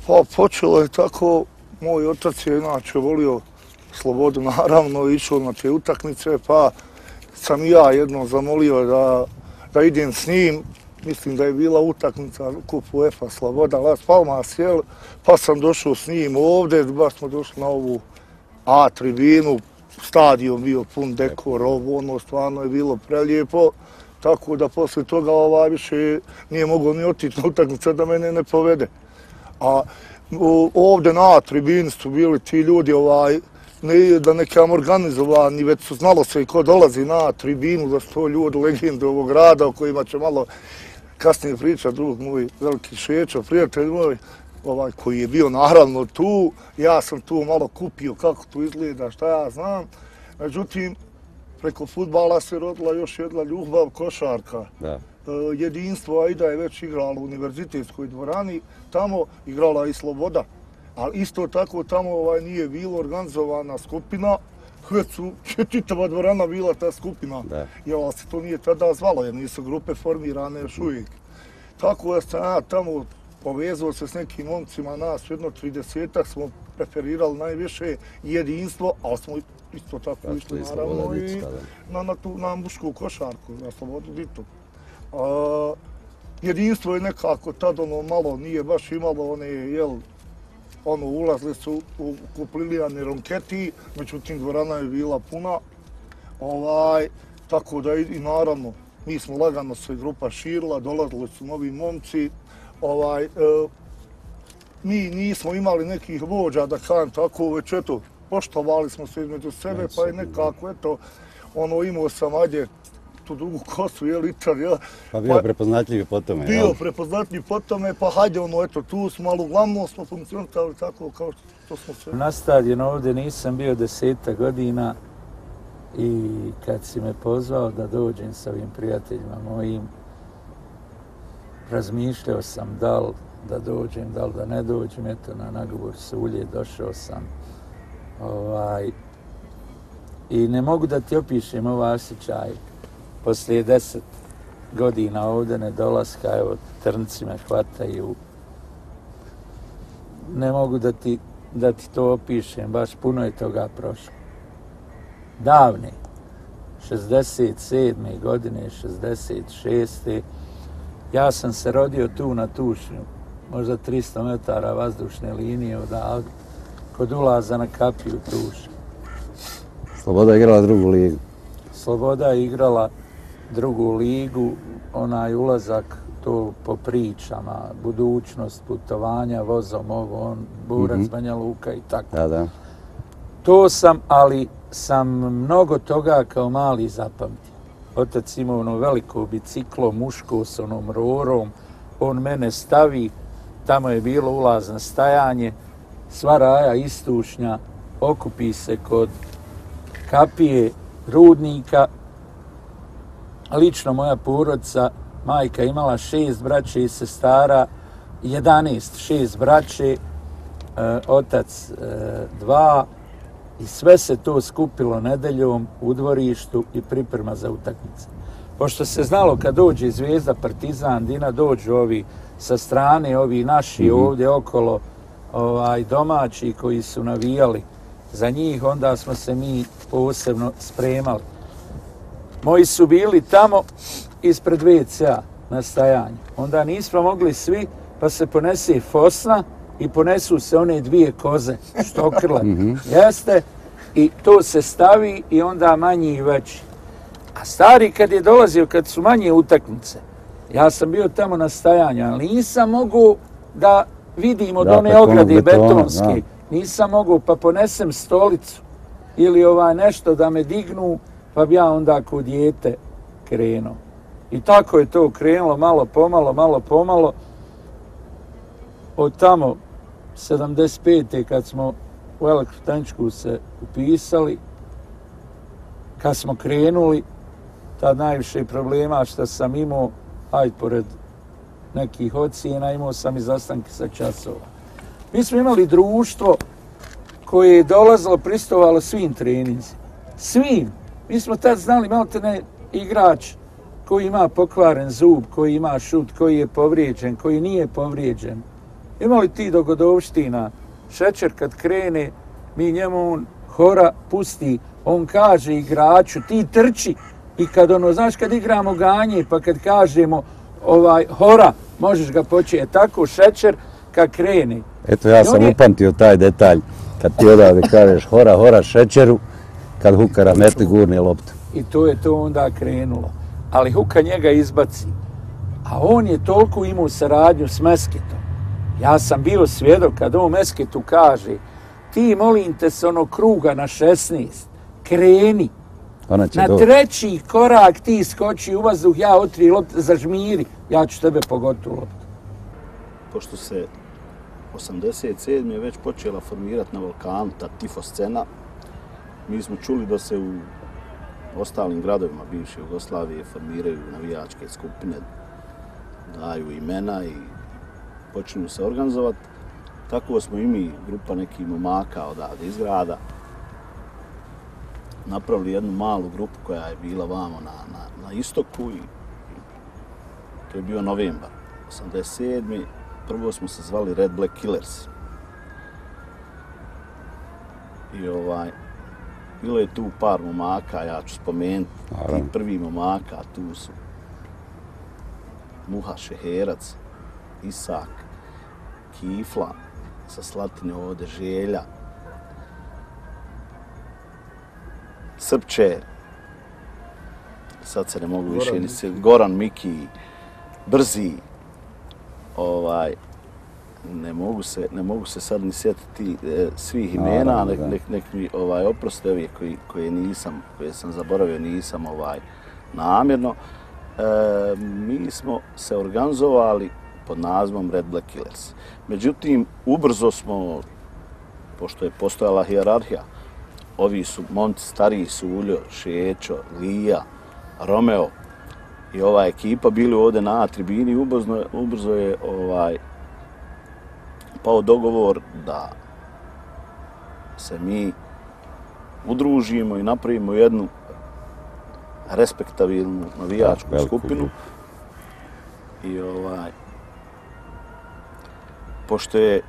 Pa počelo je tako, moj otac je inače volio slobodu, naravno, išao na te utakmice, pa sam i ja jednom zamolio da idem s njim. Mislim da je bila utakmica kup UEFA Sloboda, Las Palmas, jel? Pa sam došao s njim ovdje, baš smo došli na ovu A tribinu, stadion bio pun dekor, ono stvarno je bilo prelijepo, tako da poslije toga više nije mogao ni otići na utakmice da mene ne povede. A ovdje na tribini su bili ti ljudi ne da nekam organizovani, već su znalo se i ko dolazi na tribinu, da su to ljudi legende ovog grada o kojima će malo kasnije priča drug moj veliki Šećo, prijatelj moj, koji je bio naravno tu. Ja sam tu malo kupio kako to izgleda, šta ja znam. Međutim, preko fudbala se rodila još jedna ljubav, košarka. Da. Jedinstvo, Aida je već igrala u univerzitetskoj dvorani, tamo igrala i Sloboda. Ali isto tako tamo nije bilo organizovana skupina, već su čitava dvorana bila ta skupina. Jer se to nije tada zvalo, jer nisu grupe formirane još uvijek. Tako da sam ja tamo povezao se s nekim momcima, nas jedno 30-ak smo preferirali najviše jedinstvo, ali smo isto tako išli naravno i na mušku košarku, na Slobodu Ditu. Jedinstvo je nekako tad malo nije baš imalo ulazili su u kuplilijane ronketi, međutim dvorana je bila puna. Tako da i naravno, mi smo lagano se grupa širila, dolazili su novi momci. Mi nismo imali nekih vođa, da kažem tako, već poštovali smo se između sebe, pa je nekako, imao sam, tu dugu kosu, Italija. Pa bio prepoznatljiv po tome, jel? Bio prepoznatljiv po tome, pa tu smo, ali uglavnom smo funkcionirali tako kao što smo se... Na stadionu ovdje nisam bio 10 godina i kad si me pozvao da dođem sa ovim prijateljima mojim, razmišljao sam da li da dođem, da li da ne dođem, na nagovor Sulje došao sam. I ne mogu da ti opišem ovaj osjećaj. Poslije 10 godina ovdje nedolaska, trnci me hvataju. Ne mogu da ti to opišem, baš puno je toga prošlo. Davne, 67. godine, 66. Ja sam se rodio tu na Tušnju, možda 300 metara vazdušne linije odavde, kod ulaza na kapiju Tušnju. Sloboda je igrala drugu ligu. Sloboda je igrala drugu ligu, onaj ulazak to po pričama, budućnost, putovanja, vozom, Burac, Banja Luka i tako. Da. To sam, ali sam mnogo toga kao mali zapamtio. Otac imao ono veliko biciklo, muško s onom rorom, on mene stavi, tamo je bilo ulazno stajanje, sva raja Istušnja okupi se kod kapije Rudnika. Lično moja porodica, majka imala 6 braće i sestara, 6 braće, otac 2, i sve se to skupilo nedeljom u dvorištu i priprema za utakmice. Pošto se znalo kad dođe Zvijezda, Partizan, Dina, dođu ovi sa strane, ovi naši ovdje okolo, domaći koji su navijali za njih, onda smo se mi posebno spremali. Moji su bili tamo ispred WC-a na stajanju. Onda nismo mogli svi, pa se ponese fosna i ponesu se one 2 koze, štokrle. Jeste? I to se stavi i onda manji i veći. A stari kad je dolazio, kad su manje utakmice, ja sam bio tamo na stajanju, ali nisam mogao da vidim od one ograde betonske. Nisam mogao, pa ponesem stolicu ili nešto da me dignu, pa bi ja onda kod dijete krenuo. I tako je to krenulo, malo pomalo. Od tamo 75. kad smo u elektrotehničku se upisali, kad smo krenuli, tad najviše problema što sam imao, pored nekih ocjena, imao sam i zastanke sa časova. Mi smo imali društvo koje je dolazilo, pristovalo svim treninzima. Svim. Mi smo tad znali, maltene igrač koji ima pokvaren zub, koji ima šut, koji je povrijeđen, koji nije povrijeđen. Ima li ti dogodovština? Šećer kad krene, mi njemu on hora pusti, on kaže igraču, ti trči. I kad znaš kad igramo ganje, pa kad kažemo hora, možeš ga početi. Tako Šećer kad krene. Eto, ja sam upamtio taj detalj. Kad ti odavde kažeš hora Šećeru, kad Huka rahmetli gurne loptu. I to je to onda krenulo. Ali Huka njega izbaci. A on je toliko imao saradnju s Mesketom. Ja sam bio svjedok kad on Mesketu kaže ti molim te s onog kruga na 16, kreni. Na treći korak ti skoči u vazduh, ja otri loptu, zažmiri, ja ću tebe pogoditi u loptu. Pošto se 87. je već počela formirati na Balkanu ta tifo scena, mi smo čuli da se u ostalim gradovima bivše Jugoslavije formiraju navijačke skupine, daju imena i počinju se organizovati. Tako smo i mi, grupa nekih momaka odavde iz grada, napravili jednu malu grupu koja je bila vamo na istoku i to je bio novembar 87. Prvo smo se zvali Red Black Killers. I bilo je tu par momaka, ja ću spomenuti, ti prvi momaka, tu su Muha Šeherac, Isak, Kifla, sa Slatine ovde Želja, Srpče, sad se ne mogu više ni se, Goran, Miki, Brzi, ne mogu se sad ni sjetiti svih imena, nek mi oproste ove koje sam zaboravio, nisam namjerno. Mi smo se organizovali pod nazvom Red Black Killers. Međutim, ubrzo smo, pošto je postojala hijerarhija, ovi su momci stariji, Suljo, Šećo, Lija, Romeo i ova ekipa bili ovdje na tribini, ubrzo je pao dogovor da se mi udružimo i napravimo jednu respektabilnu navijačku skupinu. I pošto je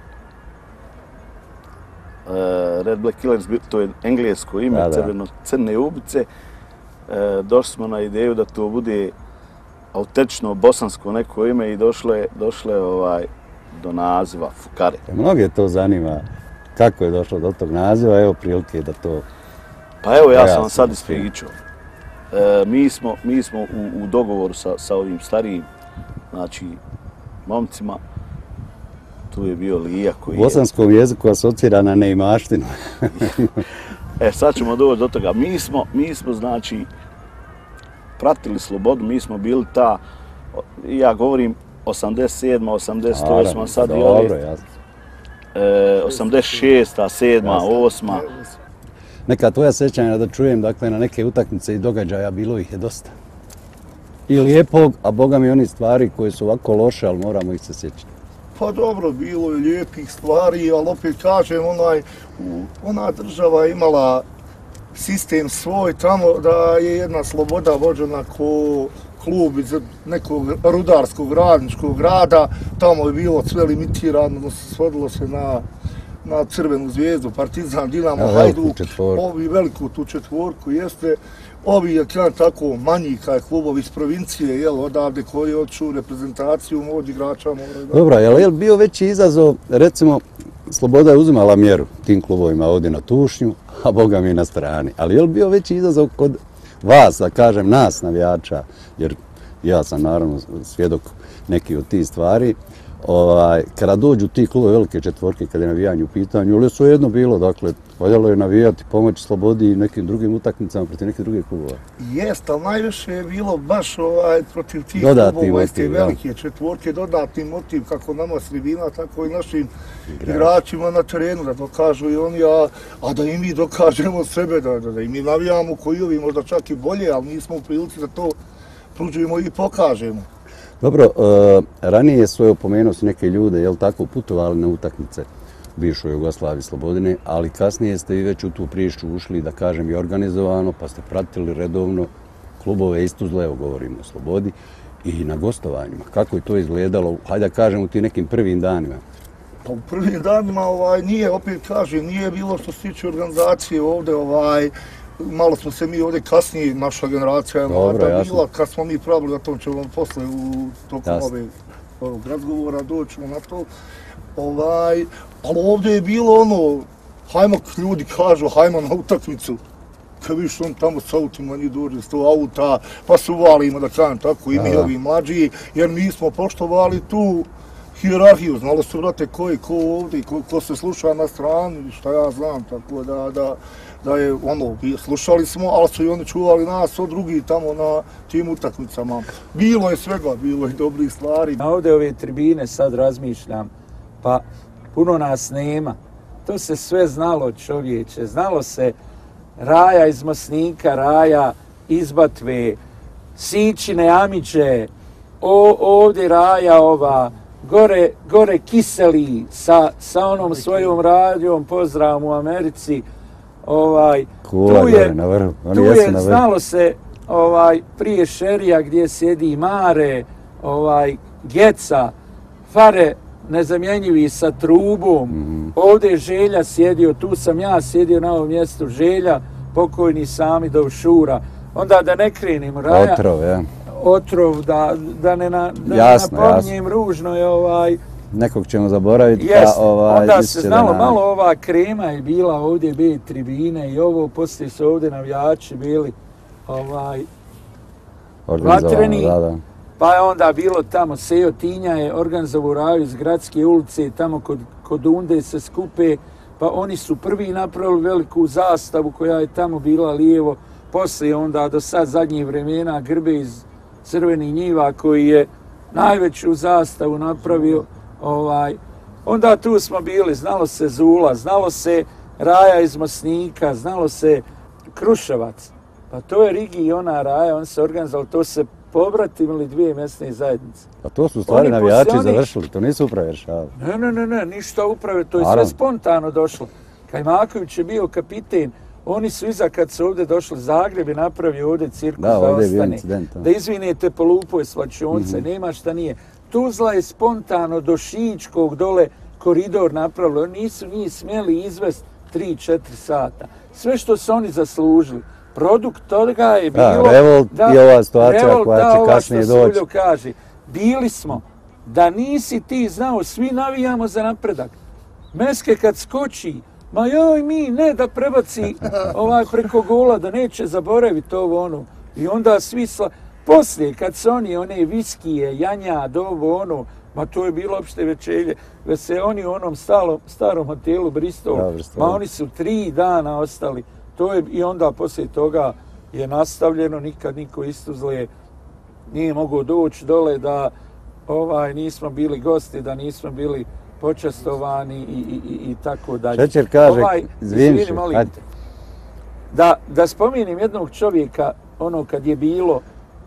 Red Black Killers, to je englesko ime, crne ubice, došli smo na ideju da to bude autentično bosansko neko ime i došlo je do naziva Fukare. Mnoge to zanima kako je došlo do tog naziva, evo prilike da to... Pa evo, ja sam vam sad ispričao. Mi smo u dogovoru sa ovim starijim, znači, momcima. Tu je bio Lija koji je... U bosanskom jeziku asocira na neimaštinu. Sad ćemo doći do toga. Mi smo, znači, pratili slobodu, mi smo bili ta, ja govorim 87. 88. sad i dobro, jasno. 86. 7. 8. Neka tvoja sjećanja da čujem, dakle, na neke utakmice i događaja, bilo ih je dosta. I lijepog, a boga mi oni stvari koje su ovako loše, ali moramo ih se sjećati. Pa dobro, bilo je lijepih stvari, ali opet kažem, ona država je imala sistem svoj tamo da je jedna sloboda vođena ko klub iz nekog rudarskog radničkog grada, tamo je bilo sve limitirano, svodilo se na Crvenu zvijezdu, Partizan, Dinamo, Hajduk, ovi veliku tu četvorku jeste, ovi je tako manji kaj klubovi iz provincije, jel, odavde koji odču reprezentaciju od igrača moraju da... Dobro, je li bio veći izazov, recimo, Sloboda je uzimala mjeru tim klubovima ovdje na Tušnju, a boga mi na strani, ali je li bio veći izazov kod vas, da kažem, nas navijača, jer ja sam naravno svjedok neki od tih stvari, kada dođu ti klubovi velike četvorke, kada je navijanje u pitanju, ali je svejedno bilo, dakle, valjalo je navijati, pomoći Slobodi i nekim drugim utakmicama protiv nekih drugih klubova. Jest, ali najviše je bilo baš protiv tih klubova iz te velike četvorke, dodatni motiv kako nama s tribina, tako i našim igračima na terenu, da dokažu i oni, a da i mi dokažemo sebe, da i mi navijamo koji ovi možda čak i bolje, ali nismo u prilici da to pružujemo i pokažemo. Dobro, ranije svoje opomenuo su neke ljude, jel tako, putovali na utakmice u bivšoj Jugoslaviji Slobodine, ali kasnije ste i već u tu priču ušli, da kažem, i organizovano, pa ste pratili redovno klubove iz Tuzle, evo govorimo o Slobodi, i na gostovanjima. Kako je to izgledalo, hajde da kažem, u tim nekim prvim danima? Pa u prvim danima nije, opet kažem, nije bilo što se tiče organizacije ovde, malo smo se mi ovde kasnije, naša generacija je mlada bila, kad smo mi pravili, na tom ćemo posle u tokom ovog razgovora doćemo na to, ali ovde je bilo ono, hajmo ljudi kažu, hajmo na utakmicu, kad viš on tamo s autima, njih dođe 100 auta, pa se uvalimo, da kažem tako, i mi ovi mlađi, jer mi smo poštovali tu hijerarhiju, znalo se, vrate, ko je ko ovdje, ko se sluša na strani, šta ja znam, tako da je ono, slušali smo, ali su i oni čuvali nas od drugih tamo na tim utakmicama. Bilo je svega, bilo je dobrih stvari. Ovdje ove tribine sad razmišljam, pa puno nas nema. To se sve znalo, čovječe, znalo se Raja iz Mosnika, Raja iz Batve, Sičine, Amidže, ovdje Raja ova, gore Kiseli sa onom svojom radijom, pozdravom u Americi, tu je znalo se prije Šerija gdje sjedi Mare, Geca, Fare nezamjenjivi sa Trubom, ovdje je Želja sjedio, tu sam ja sjedio na ovom mjestu, Želja, pokojni Samidov Šura, onda da ne krenimo, Raja, otrov, da ne napominjem ružno je nekog ćemo zaboraviti. Onda se znalo, malo ova krema je bila ovdje, B tribine i ovo, poslije su ovdje navijači bili vatreni, pa je onda bilo tamo, Sejo Tinja je organizovao Raju iz Gradske ulice, tamo kod Unde se skupe, pa oni su prvi napravili veliku zastavu koja je tamo bila lijevo, poslije onda do sad zadnjih vremena Grbe iz Crvenih njiva koji je najveću zastavu napravio, onda tu smo bili, znalo se Zula, znalo se Raja iz Mosnika, znalo se Kruševac, pa to je Rigi i ona Raja, on se organizovali, to se pobratimili dvije mjesne zajednice. A to su stvari navijači završili, to nisu uprave rješavali. Ne, ništa uprave, to je sve spontano došlo. Kajmaković je bio kapiten, oni su iza kad su ovdje došli, Zagreb je napravio ovdje cirkus da ostane, da izvinete po lupoj svlačionce, nema šta nije. Tuzla je spontano do Šičkog dole koridor napravili, oni nisu njih smjeli izvesti 3-4 sata. Sve što su oni zaslužili. Produkt toga je bilo... Revolt i ova situacija koja će kasnije doći. Kaže, bili smo, da nisi ti znao, svi navijamo za napredak. Meske kad skoči, ma joj mi, ne da prebaci preko gola, da neće zaboraviti ovo ono. I onda svi poslije, kad su oni one viskije, janjad, ovo ono, ma to je bilo opšte večelje, već se oni u onom starom hotelu Bristol, ma oni su 3 dana ostali. To je, i onda poslije toga je nastavljeno, nikad niko iz Tuzle nije mogao doći dole da nismo bili gosti, da nismo bili počastovani i tako dalje. Šećer kaže, izvini, molim te. Da spomenem jednog čovjeka, ono kad je bilo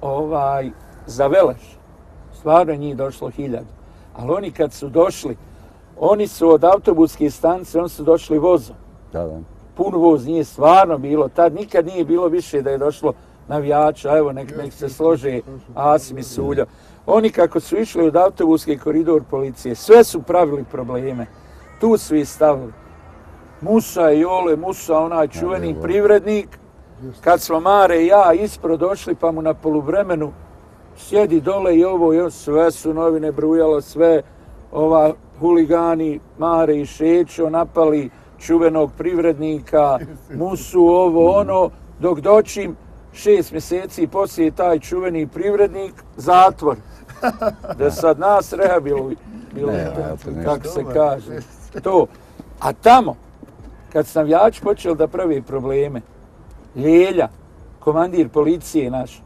za Veleš, stvarno njih došlo 1000. Ali oni kad su došli, oni su od autobuske stanice, oni su došli vozom. Pun voz nije stvarno bilo, tad nikad nije bilo više da je došlo navijača, evo nek se slože Asim i Suljo. Oni kako su išli od autobuske koridor policije, sve su pravili probleme. Tu su ih stavili. Musa i Jole, Musa, onaj čuveni privrednik, kad smo Mare i ja ispro došli pa mu na poluvremenu sjedi dole i ovo, sve su novine brujalo, sve huligani Mare i Šećo napali čuvenog privrednika, Musu, ovo, ono, dok doćim 6 mjeseci poslije taj čuveni privrednik, zatvor. Da sad nas rehabiliju, kako se kaže. To. A tamo, kad su navijači počeli da pravi probleme, Ljelja, komandir policije naš,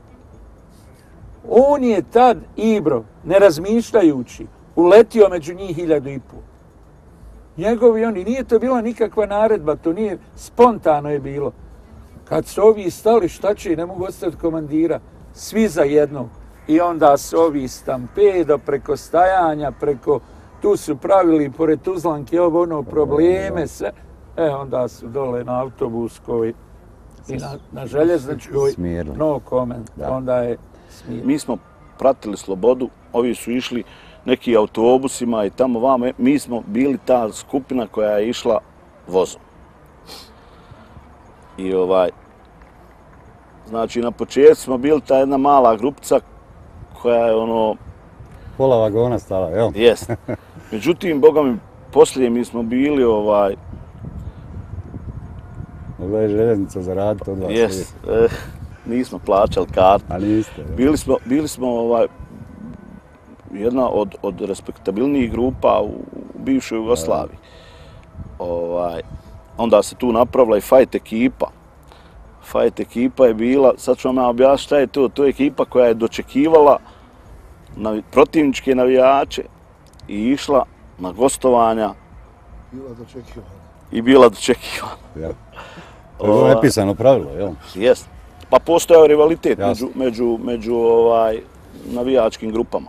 on je tad, Ibro, ne razmišljajući, uletio među njih 1500. Njegovi oni, nije to bila nikakva naredba, to nije, spontano je bilo. Kad su ovi stali, šta će, ne mogu ostaviti komandira, svi za jednog. I onda su ovi stampedo, preko stajanja, tu su pravili pored Tuzlanke ono probleme, sve. Onda su dole na autobuskoj i na željezničkoj, no comment, onda je smirno. Mi smo pratili Slobodu, ovi su išli neki autobusima i tamo vamo. Mi smo bili ta skupina koja je išla vozom. I znači na početku smo bili ta jedna mala grupica koja je Pola vagona stala, jel? Jest. Međutim, boga mi, poslije mi smo bili Mogla je željeznica zaraditi od vas. Jest. Nismo plaćali kartu. A niste. Bili smo jedna od respektabilnijih grupa u bivšoj Jugoslaviji. Onda se tu napravila i fight ekipa. Fight ekipa je bila, sad ću vam ja objasniti šta je to. To je ekipa koja je dočekivala protivničke navijače i išla na gostovanja. Bila dočekivana. Ja. To je bilo nepisano pravilo, jel? Jest. Pa postojao rivalitet među navijačkim grupama.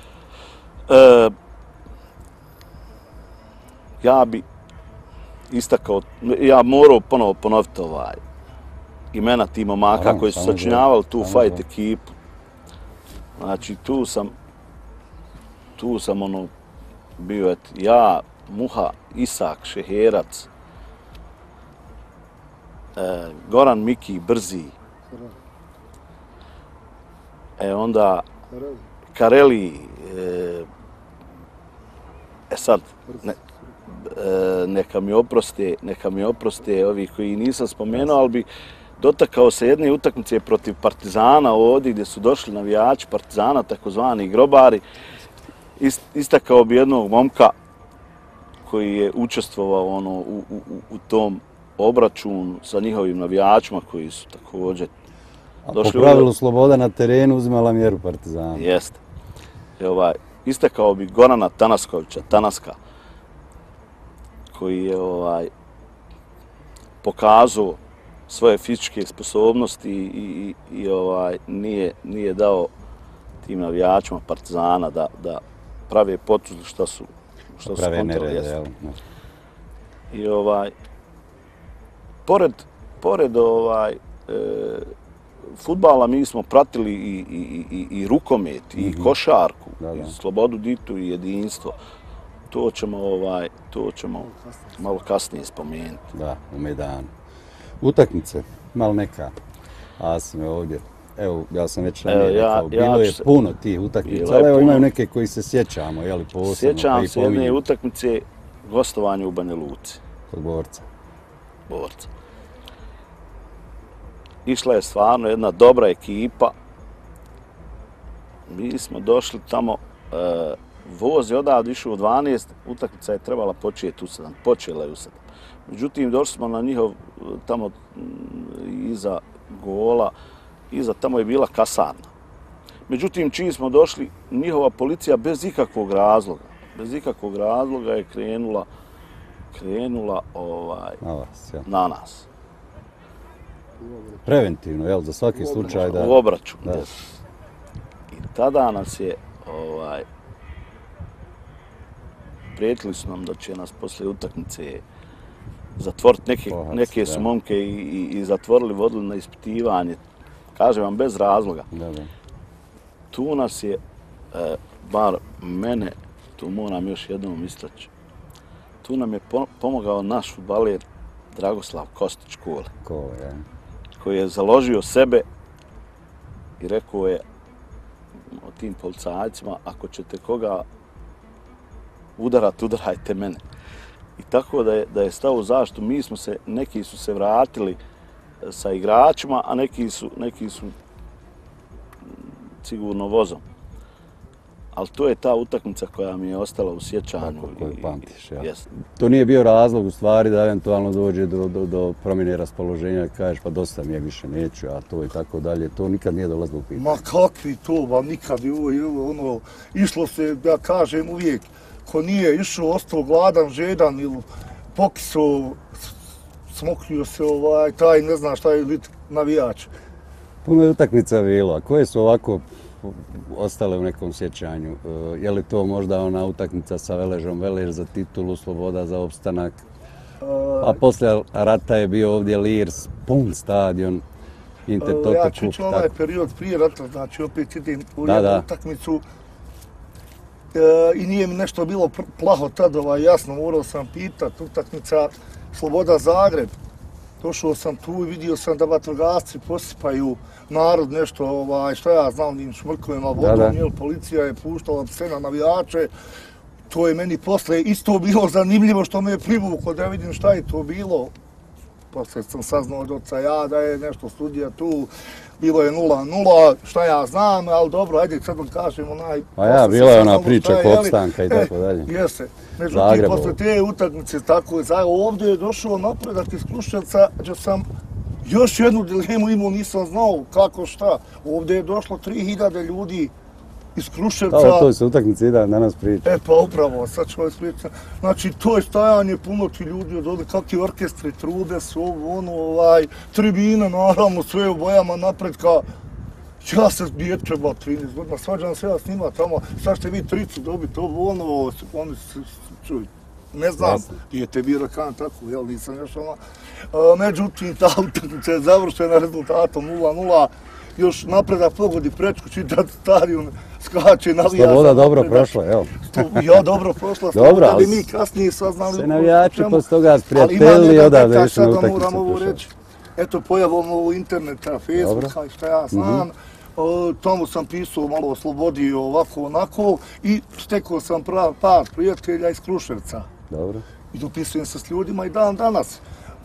Ja bi istakao, ja morao ponovo ponoviti imena tih momaka koji su sačinjavali tu fight ekipu. Znači, tu sam bio ja, Muha, Isak, Šeherac, Goran Miki, Brzi, onda Kareli, sad, neka mi oproste ovi koji nisam spomenuo, ali bi dotakao se jedne utakmice protiv Partizana ovdje gdje su došli navijači Partizana, takozvani grobari. Istakao bi jednog momka koji je učestvovao u tom obračunu sa njihovim navijačima koji su također došli. Po pravilu Sloboda na terenu uzimala mjeru Partizana. Jeste. Istakao bi Gorana Tanaskovića, Tanaska, koji je pokazao svoje fizičke sposobnosti i nije dao tim navijačima Partizana da prave potužbe što su nerede. I pored fudbala mi smo pratili i rukomet, i košarku, i Slobodu Ditu, i jedinstvo. To ćemo malo kasnije spomenuti. Da, u Mejdanu. Utakmice, malo neka. Asime ovdje. Evo, ja sam već rekao, bilo je puno tih utakmica, ali evo imaju neke koji se sjećamo, jeli, posebno. Sjećam se jedne utakmice, gostovanje u Banja Luci. Kod Borca. Išla je stvarno jedna dobra ekipa. Mi smo došli tamo, voz je odavde išao u 12, utakmica je trebala početi u 7, počela je u 7. Međutim, došli smo na njihov, tamo iza gola, tamo je bila kasarna. Međutim, čim smo došli, njihova policija bez ikakvog razloga je krenula na nas. Preventivno, jel, za svaki slučaj da... U obračun. I tada nas je, prijetili su nam da će nas poslije utakmice zatvoriti, neke su momke i zatvorili, vodili na ispitivanje. Kažem vam, bez razloga. Tu nas je, bar mene, tu moram još jednom istaći, tu nam je pomogao naš fudbaler Dragoslav Kostić Kole. Koji je založio sebe i rekao je o tim policajcima, ako ćete koga udarajte mene. I tako da je stao u zaštitu. Neki su se vratili sa igračima, a neki su sigurno vozom. Ali to je ta utakmica koja mi je ostala u sjećanju. Koju pamtiš, ja. To nije bio razlog u stvari da eventualno dođe do promjene raspoloženja i kažeš pa dosta mi je, više neću, a to i tako dalje. To nikad nije dolazilo u pitanje. Ma kakvi to, nikad je išlo se, ja kažem uvijek, ko nije išao, ostao gladan, žedan ili pokisao, smokrio se taj, ne znam šta je navijač. Puno je utakmica bilo, a koje su ovako ostale u nekom sjećanju? Je li to možda ona utakmica sa Veležom, Velež za titulu, Sloboda za opstanak? A poslije rata je bio ovdje Lirs, pun stadion, Inter Toto Kup. Ja ću ovaj period prije rata, znači opet idem u jednu utakmicu. i nije mi nešto bilo plaho tad, jasno, morao sam pitat, utakmica Sloboda Zagreb. Došao sam tu i vidio sam da vatrogasci posipaju narod nešto, šta ja znam, njim šmrkovima vodom, jel, policija je puštala pse na navijače. To je meni posle isto bilo zanimljivo što me je privuklo da vidim šta je to bilo. Posle sam saznao od oca ja da je nešto studija tu, bilo je 0-0, šta ja znam, ali dobro, ajde sad vam kažem onaj... Pa ja, bila je ona priča oko opstanka i tako dalje. Jeste. Međutim, posle te utakmice, tako je, ovdje je došao napredak iz Kruševca, gdje sam još jednu dilemu imao, nisam znao kako šta. Ovdje je došlo 3000 ljudi iz Kruševca. Da, o toj se utakmici danas priča. Pa upravo, sad ću ispričati. Znači, to je stajanje puno ti ljudi od ovdje, kakvi orkestri, trube su ovo, tribine, naravno, sve u bojama napretka. Ja se dječje, 13 godina, svađam se ja s njima tamo, sad ćete vi tricu dobiti, oni se čuj. Ne znam, dijete bira kan tako, jel, nisam još međutim, ta utakmica je završena rezultatom 0-0. Još napredak pogodi prečku, čitav stadion, skače, navija. Sloboda dobro prošla, jel? Ja dobro prošla, Sloboda bi mi kasnije saznali. Se navijači posle toga sprijateljili odavde više na utakmicu. Sad moram ovo reći, eto pojavom ovo interneta, Facebooka i šta ja znam, tamo sam pisao malo o Slobodi ovako onako i stekao sam par prijatelja iz Kruševca. Dobro. I dopisujem se s ljudima i dan danas.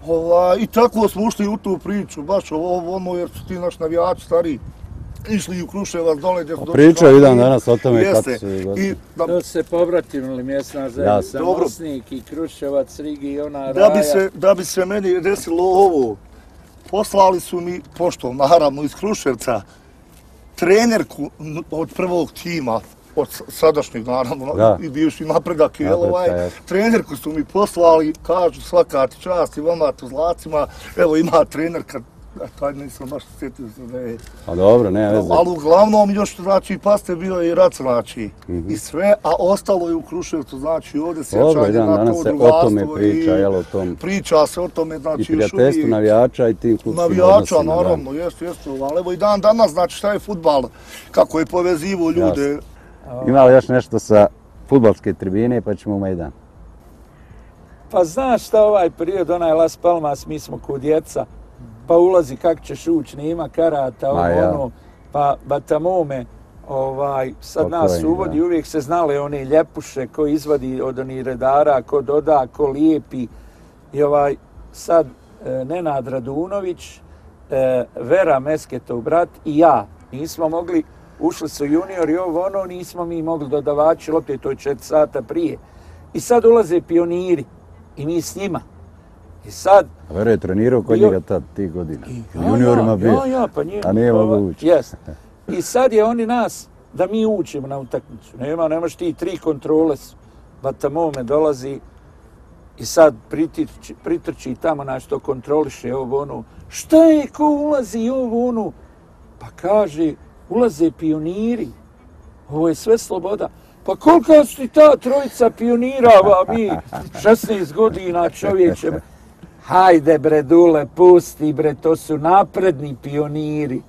I tako smo ušli u tu priču, baš jer su ti naši navijači stari išli u Kruševac dole gdje su došli. Pričaju i dan danas o tome kako su gosti. To se povratimili mjesna zajednica, Mosnik i Kruševac, Rigi i ona Raja. Da bi se meni desilo ovo, poslali su mi poštom, naravno iz Kruševca, trenerku od prvog tima, od sadašnjeg, naravno, i bivši napredak, trenerku su mi poslali, kažu svaka ti čast i vama tuzlacima, evo ima trenerka, taj nisam baš sjetio se da je. A dobro, nema veze. Ali uglavnom još, znači, paste bio je i rat, znači, i sve, a ostalo je u Kruševcu, znači, ovdje sjećanje na to drugarstvo i priča se o tome, znači, i prijateljstvo navijača i tim klubskim odnosima. Navijača, naravno, jeste, ali evo i dan danas, znači, šta je fudbal, kako je povezivo ljude. Ima li još nešto sa fudbalske tribine, pa ćemo u Majdan? Pa znaš šta ovaj period, onaj Las Palmas, mi smo kod djeca, pa ulazi kako ćeš ući, nema karata, pa batamome, sad nas uvodi, uvijek se znale one ljepuše ko izvadi od onih redara, ko doda, ko lijepi. I sad Nenad Radunović, Vera Mesketov brat i ja, nismo mogli, ušli su juniori, nismo mi mogli dodavači lopte, to je 4 sata prije. I sad ulaze pioniri i mi s njima. I sad... A Vero je trenirao kod njega tad, tih godina. Juniorima bio. Pa njima. A nije mogu ući. Jes. I sad je oni nas, da mi učimo na utakmicu. Nemaš ti 3 kontrole, batamome dolazi i sad pritrči tamo na što kontroliše Šta je, ko ulazi Pa kaže, ulaze pioniri. Ovo je sve sloboda. Pa koliko su ti ta trojica pionira, mi 16 godina čovječe. Hajde bre Dule, pusti bre, to su napredni pioniri.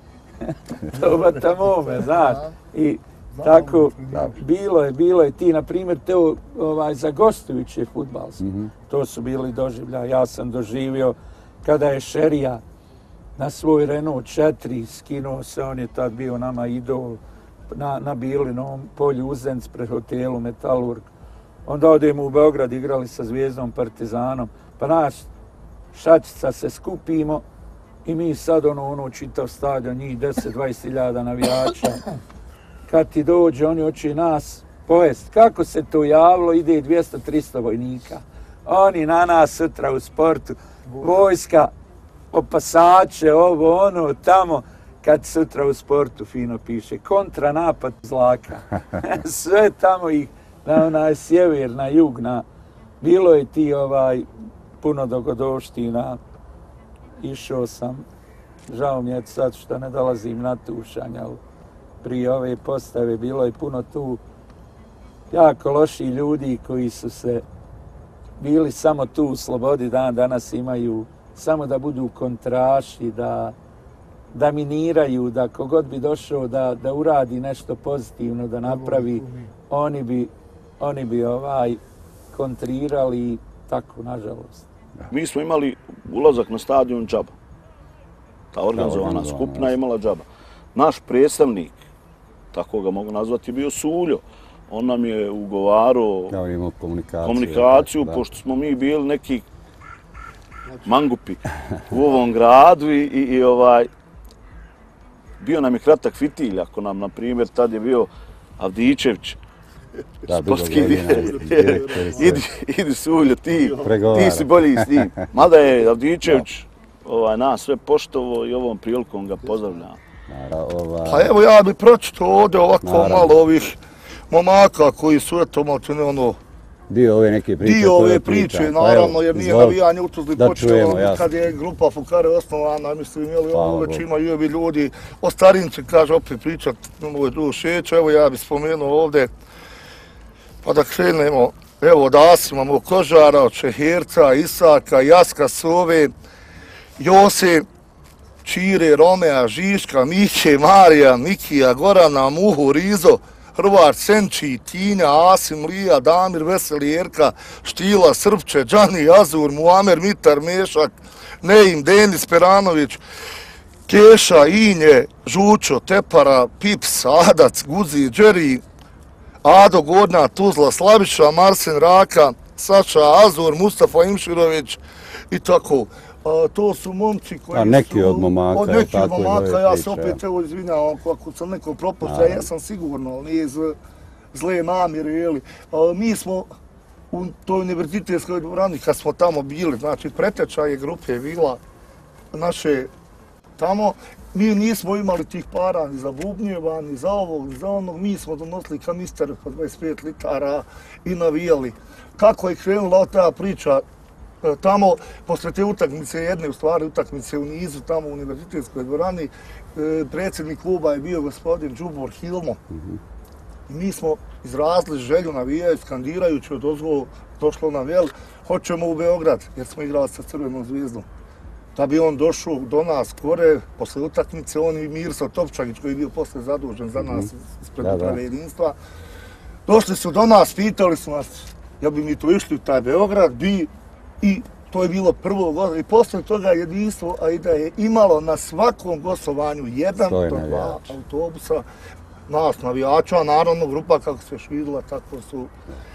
To batamome, znaš. I tako, bilo je ti, na primjer, to za gostujuće fudbalske. To su bili doživljaji. Ja sam doživio kada je Šerija na svoj Renault 4 skinuo se, on je tad bio nama idol na Bilinom polju Uzenc pred hotelu Metalurg. Onda odemo u Beograd, igrali sa Zvijezdom Partizanom. Pa naš šačica se skupimo i mi sad čitav stadion, njih 10-20 hiljada navijača. Kad ti dođe, oni hoće nas pojest. Kako se to javilo, ide 200-300 vojnika. Oni na nas sutra u sportu. Vojska, opasače, tamo. Kad sutra u sportu fino piše, kontranapad zlaka. Sve tamo ih, na sjever, na jug, bilo je ti puno dogodovština. Išao sam, žao mi je sad što ne dolazim na tušanje, ali prije ove postave bilo je puno tu jako loši ljudi koji su se bili samo tu u slobodi, danas imaju samo da budu kontraši, da miniraju, da kogod bi došao da uradi nešto pozitivno, da napravi, oni bi kontrirali tako, nažalost. Mi smo imali ulazak na stadion džaba. Ta organizovana skupina je imala džaba. Naš predstavnik, tako ga mogu nazvati, je bio Suljo. On nam je ugovarao komunikaciju, pošto smo mi bili neki mangupi u ovom gradu i bio nam je kratak fitilj, ako nam, na primjer, tad je bio Avdičević, sportski idi Suljo, ti si bolji s njim. Mada je Avdičević nas sve poštovo i ovom prilikom ga pozdravljam. Pa evo ja bi pročitao ovdje ovako malo ovih momaka koji su dio ove neke priče. Dio ove priče, naravno, jer nije navijanje u Tuzli počelo kad je grupa Fukare osnovana, mislim, već imaju ovi ljudi, o starim će, kaže, opet pričat, moj drug Šeća, evo ja bih spomenuo ovdje, pa da krenemo, evo od Asima, od Kožara, od Čeherca, Isaka, Jaska, Sove, Jose, Čire, Romea, Žiška, Miće, Marija, Mikija, Gorana, Muhu, Rizo, Hrvat, Senči, Tinja, Asim, Lija, Damir, Veseli, Erka, Štila, Srpče, Džani, Azur, Muamer, Mitar, Mešak, Neim, Denis, Peranović, Keša, Inje, Žučo, Tepara, Pips, Adac, Guzi, Đeri, Ado, Gornja, Tuzla, Slaviša, Marsen, Raka, Saša, Azur, Mustafa Imširović i tako. To su momci koji su... neki od momaka. Od nekih od momaka, ja se opet evo izvinjavam ako sam neko propustio, ja sam sigurno, ali nije zle namjere, jeli. Mi smo u toj univerzitetskoj dvorani, kad smo tamo bili, znači preteča je grupe bila naše tamo, mi nismo imali tih para ni za bubnjeva, ni za ovog, ni za onog, mi smo donosili kanister po 25 litara i navijali. Kako je krenula ta priča, tamo, posle te utakmice, jedne u stvari utakmice u nizu, tamo u univerzitetskoj dvorani, predsjednik kluba je bio gospodin Džubor Hilmo. I mi smo izrazili želju navijaju, skandirajući od ozgo došlo na vel, hoćemo u Beograd, jer smo igrali sa Crvenom zvijezdom. Da bi on došao do nas kore, posle utakmice, on i Mirso Topčagić, koji je bio posle zadužen za nas ispred uprave jedinstva, došli su do nas, pitali su nas, jel bi mi to išli u taj Beograd, bi. I to je bilo prvo gostovanju. I posle toga jedinstvo Aida je imalo na svakom gostovanju 1 do 2 autobusa nas navijača, naravno grupa kako se švidila, tako su.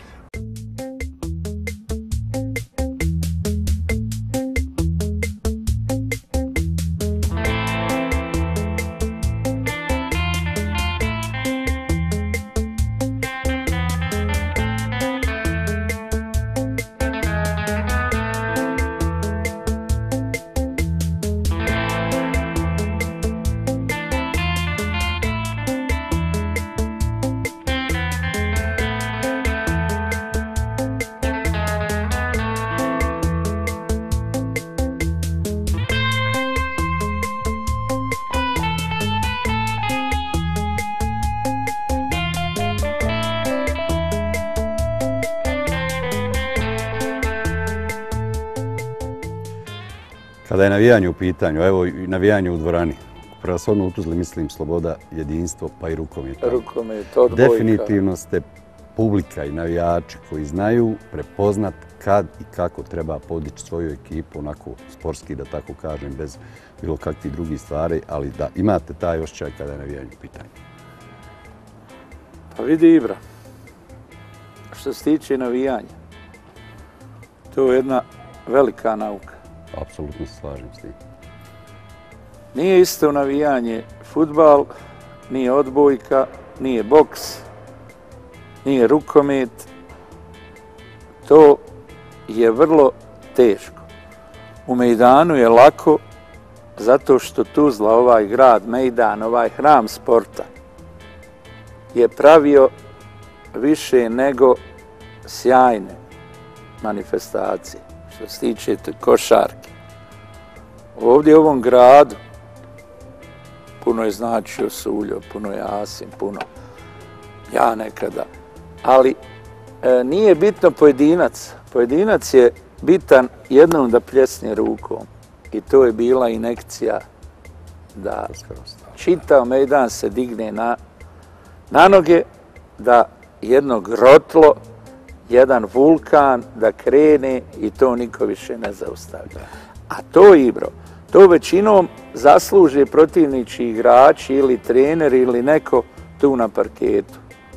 Kada je navijanje u pitanju, evo i navijanje u dvorani, prevashodno u Tuzli mislim sloboda, jedinstvo pa i rukomet. Rukomet, odbojka. Definitivno ste publika i navijači koji znaju prepoznat kad i kako treba podići svoju ekipu, onako sportski da tako kažem, bez bilo kakvih drugih stvari, ali da imate taj osjećaj kada je navijanje u pitanju. Pa vidi Ibra, što se tiče navijanja, to je jedna velika nauka. Apsolutno se slažem s tim. Nije isto navijanje fudbal, nije odbojka, nije boks, nije rukomet. To je vrlo teško. U Mejdanu je lako zato što Tuzla, ovaj grad, Mejdan, ovaj hram sporta je pravio više nego sjajne manifestacije. Što se tiče košarke. Ovdje u ovom gradu puno je značio Suljo, puno je Asim, puno ja nekada. Ali nije bitno pojedinac. Pojedinac je bitan jednom da pljesne rukom. I to je bila injekcija da čitav mejdan se digne na noge, da jedno grotlo, jedan vulkan da krene i to niko više ne zaustavlja. A to, Ibro, to većinom zasluže protivnički igrači ili treneri ili neko tu na parketu.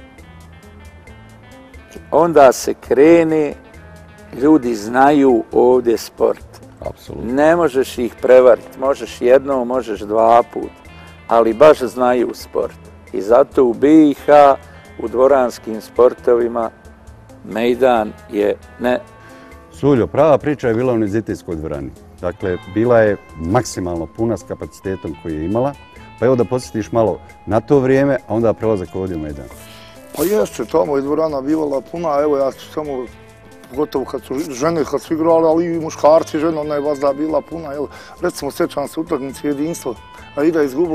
Onda se krene, ljudi znaju ovdje sport. Apsolutno. Ne možeš ih prevariti, možeš jednom, možeš dva put, ali baš znaju sport. I zato u BiH, u dvoranskim sportovima, mejdan je ne... Suljo, prava priča je bila u Univerzitetskoj dvorani. Dakle, bila je maksimalno puna s kapacitetom koji je imala. Pa evo da podsjetiš malo na to vrijeme, a onda prelazak ovdje u mejdan. Pa jeste, tamo je dvorana bivala puna, evo ja ću samo, pogotovo kad su žene kad su igrali, ali i muškarci, žena ona je vazda bila puna, jel? Recimo, sjećam se utakmice jedinstvo, Aida je izgubilo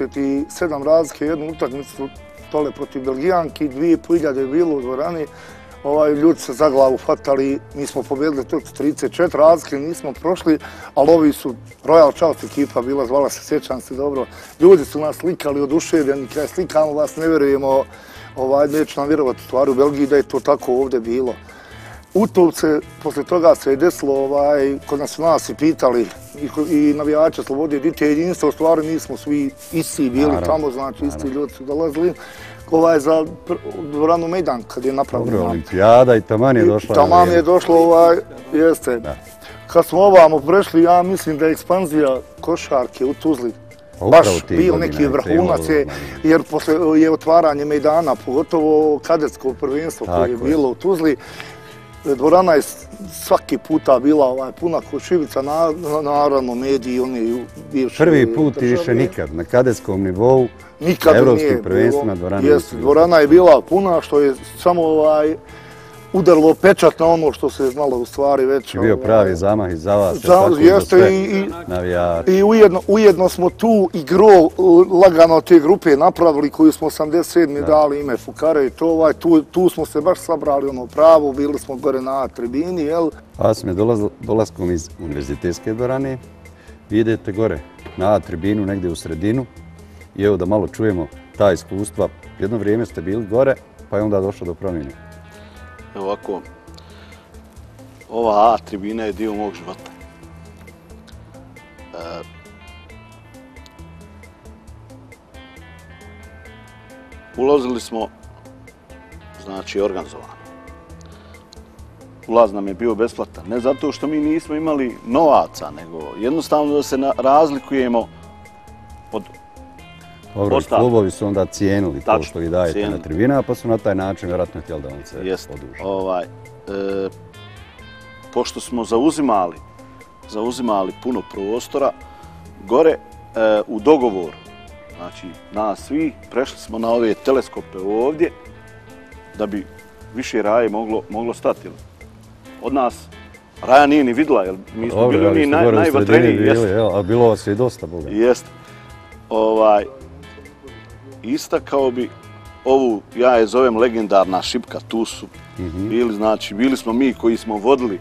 37 razlike, jednu utakmicu tole protiv Belgijanki, 2500 je bilo u dvorani, ljudi se za glavu fatali, mi smo pobjedili tog 34 razlike, nismo prošli, ali ovi su Royal Charles ekipa bila, zvala se, sjećam se dobro, ljudi su nas slikali oduševljeni, kada slikamo vas ne vjerujemo, neću nam vjerovati u stvari u Belgiji da je to tako ovdje bilo. Utovce, posle toga se je desilo, kod nas su nas i pitali i navijače Slobode, dite jedinstvo, u stvari mi smo svi isti bili tamo, znači isti ljudi su dolazili. Za dvoranu Mejdan kad je napravljeno. Dobro, olimpijada i taman je došla. Taman je došlo, jeste. Kad smo ovamo prešli, ja mislim da je ekspanzija košarke u Tuzli baš bio neki vrhunac, jer posle je otvaranje Mejdana, pogotovo kadetsko prvenstvo koje je bilo u Tuzli, dvorana je svaki puta bila puna ko šibica, naravno mediji, oni bivši... Prvi put i više nikad, na kadetskom nivou, na evropskim prvenstvima dvorana je bila. Dvorana je bila puna, što je samo udarilo pečat na ono što se znalo u stvari već. Je bio pravi zamah i za vas, za sve navijače. I ujedno smo tu igru lagano te grupe napravili koju smo 87. dali ime Fukare i to, tu smo se baš sabrali ono pravo, bili smo gore na tribini, jel? Asme, dolaskom iz univerzitetske dvorane, vi idete gore na tribinu negdje u sredinu i evo da malo čujemo ta iskustva. Jedno vrijeme ste bili gore, pa je onda došlo do promjene. Ovako, ova A tribina je dio mog života. Ulazili smo, znači, organizovano. Ulaz nam je bio besplatan. Ne zato što mi nismo imali novaca, nego jednostavno da se razlikujemo od dobro, klubovi su onda cijenili to što vi dajete na tribina, pa su na taj način vjerojatno htjeli da vam se oduži. Pošto smo zauzimali puno prostora, gore u dogovoru, znači nas svi, prešli smo na ove teleskope ovdje, da bi više raje moglo stati. Od nas raja nije ni vidjela, jer mi smo bili oni najvatreniji. A bilo vas je i dosta, Boga. Jeste. Istakao bi ovu, ja je zovem legendarna šipka, tu su bili, znači, bili smo mi koji smo vodili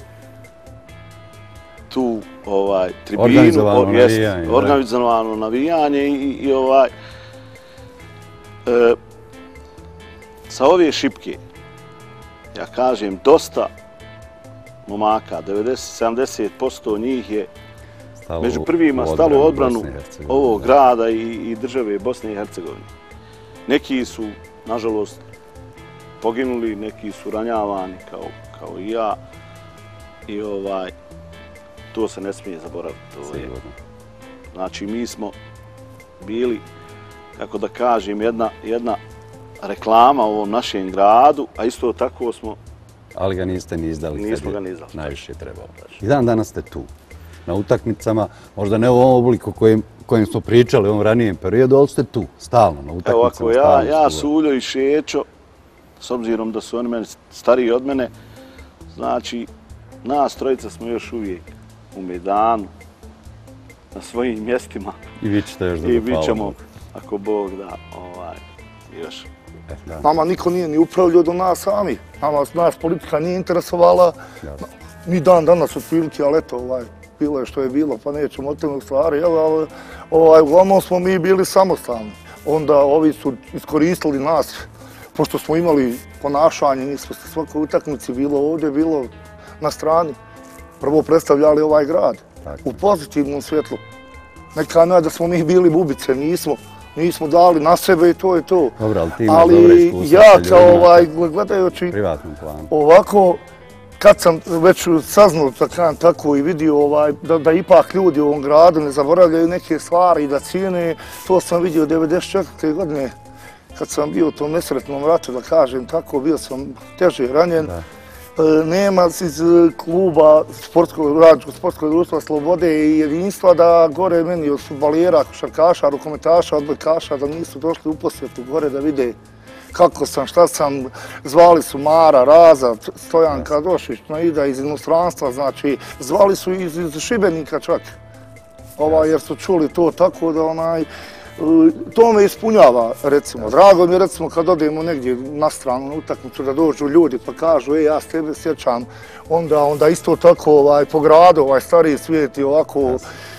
tu tribinu, organizovano navijanje i sa ove šipke, ja kažem, dosta momaka, 90-70% njih je među prvima stalo u odbranu ovog grada i države Bosne i Hercegovine. Neki su, nažalost, poginuli, neki su ranjavani kao i ja. I to se ne smije zaboraviti. Znači, mi smo bili, kako da kažem, jedna reklama u ovom našem gradu, a isto tako smo... Ali ga niste ni izdali. Nismo ga ni izdali. Najviše je trebalo. I dan danas ste tu, na utakmicama, možda ne u ovom obliku kojim smo pričali u ovom ranijem periodu, ali ste tu, stalno, na utakmicama. Evo ako ja, Suljo i Šećo, s obzirom da su oni meni stariji od mene, znači, nas trojica smo još uvijek u Mejdanu, na svojim mjestima. I vi ćete još da I vi ćemo, ako Bog da, još. Nama niko nije ni upravljao do nas sami. Nas politika nije interesovala. Ni dan danas otprilike, ali eto, bilo je što je bilo, pa nećemo o tome stvari, ali uglavnom smo mi bili samostalni. Onda ovi su iskoristili nas, pošto smo imali ponašanje, nismo se svakoj utakmici bilo ovdje, bilo na strani. Prvo predstavljali ovaj grad u pozitivnom svjetlu. Neka ne da smo mi bili bubice, nismo dali na sebe i to je to. Dobro, ali ti imaš dobre iskustva ja sa kao ljudima, gledajući privatnom planu. ovako, kad sam već saznao tako i vidio da ipak ljudi u ovom gradu ne zaboravljaju neke stvari i da cijene, to sam vidio 94. godine kad sam bio u tom nesretnom ratu, da kažem tako, bio sam teže ranjen. Nema iz kluba sportskog društva Slobode i jedinstva da gore meni od futbalijera, košarkaša, rukometaša, odbojkaša da nisu došli u posjetu gore da vide kako sam, šta sam, zvali su Mara, Raza, Stojanka Došić, Naida iz inostranstva, znači zvali su iz Šibenika čak, jer su čuli to tako da to me ispunjava, recimo. Drago mi je, recimo, kad odemo negdje na stranu, na utakmicu, da dođu ljudi pa kažu, ja s tebe sjećam, onda isto tako po gradu, stariji svijet je ovako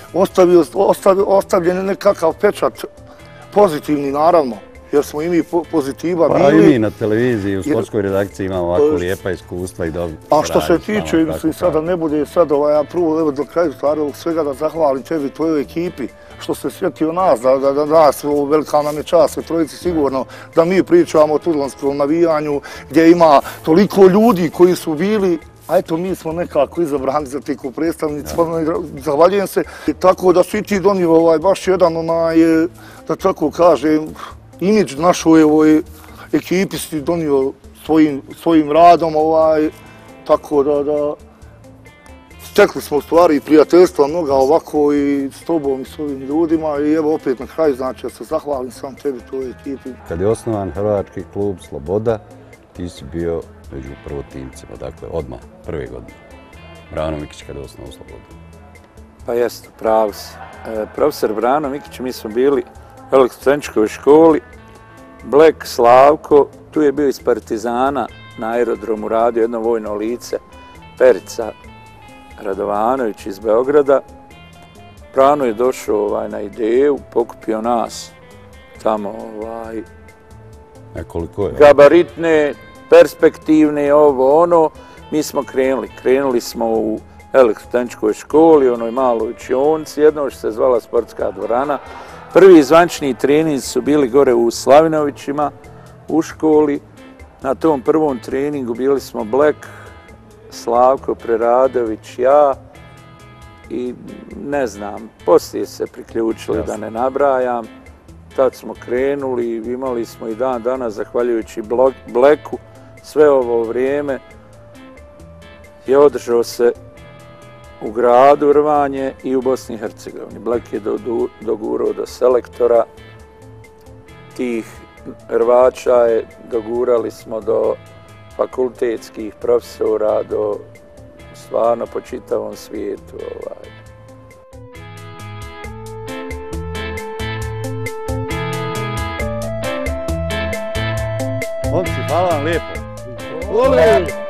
ostavljen nekakav pečat pozitivni, naravno, jer smo i mi pozitiva bili. Pa i mi na televiziji, u sportskoj redakciji imamo ovako lijepa iskustva i dobro. A što se tiče, mislim, sada ne bude sad, ja prvo do kraju stvari ovog svega da zahvalim tebi i tvojoj ekipi, što se sjetio nas, da nas, velika nam je čast, sve trojici sigurno, da mi pričamo o tudlanskom navijanju, gdje ima toliko ljudi koji su bili, a eto mi smo nekako izabrani za tiku predstavnici, zahvaljujem se. Tako da su i ti donio baš jedan, da tako kažem, imidž našoj ovoj ekipi si donio svojim radom, tako da stekli smo stvari i prijateljstva mnoga ovako i s tobom i s ovim ljudima i evo opet na kraju znači da se zahvalim sam tebi, tvojoj ekipi. Kad je osnovan Hrvački klub Sloboda, ti si bio među prvotimcima, dakle odmah, prve godine. Brano Mikić kada je osnovao Slobodu. Pa jeste, pravo si. Profesor Brano Mikić, mi smo bili u elektrotehničkoj školi, Black Slavko, tu je bio iz Partizana na aerodromu radio jedno vojno lice, Perica Radovanović iz Beograda. Brano je došao na ideju, pokupio nas tamo gabaritne, perspektivne, mi smo krenuli smo u elektrotehničkoj školi, onoj maloj učionci, jedno što se zvala sportska dvorana. Prvi zvančni treninzi su bili gore u Slavinovićima u školi. Na tom prvom treningu bili smo Black, Slavko Preradović, ja i ne znam, poslije se priključili da ne nabrajam. Tad smo krenuli, imali smo i dan danas, zahvaljujući Blacku, sve ovo vrijeme je održao se u gradu rvanje i u Bosni i Hercegovini. Black je dogurao do selektora, tih rvača dogurali smo do fakultetskih profesora, do stvarno po čitavom svijetu. Momci, hvala vam lijepo.